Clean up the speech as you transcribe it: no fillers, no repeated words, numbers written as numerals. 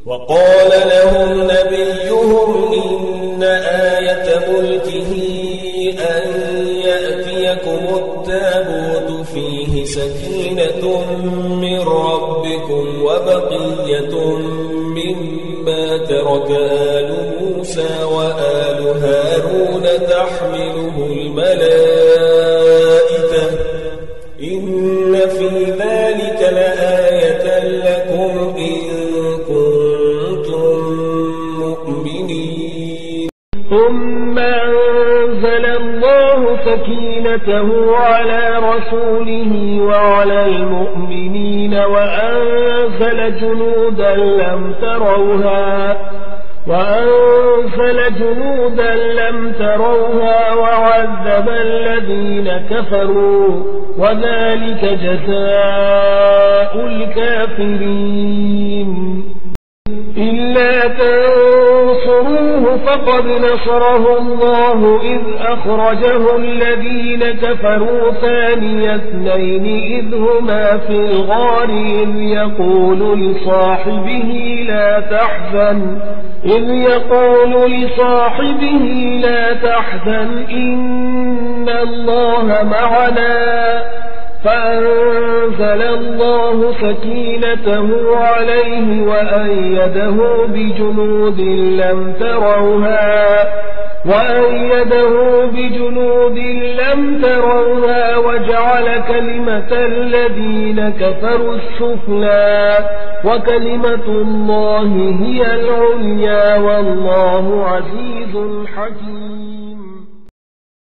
وقال لهم نبيهم إن آية ملكه أن يأتيكم التابوت فيه سكينة من ربكم وبقية مما ترك آل موسى وآل هارون تحمله الملائكة إن في ذلك لآية لكم إن كنتم مؤمنين. ثم أنزل الله سكينته على رسوله وعلى المؤمنين وأنزل جنودا لم تروها وعذب الذين كفروا وذلك جزاء الكافرين. إلا تنصروه فقد نصره الله إذ أخرجه الذين كفروا ثاني اثنين إذ هما في الغار إذ يقول لصاحبه لا تحزن إن الله معنا فأنزل الله سكينته عليه وأيده بجنود لم تروها وجعل كلمة الذين كفروا السفلى وكلمة الله هي العليا والله عزيز حكيم.